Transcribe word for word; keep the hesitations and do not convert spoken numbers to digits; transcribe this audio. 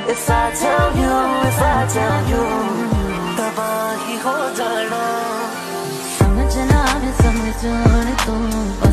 If I tell you, if I tell you, तबाही हो जाना। समझना मैं समझूं तू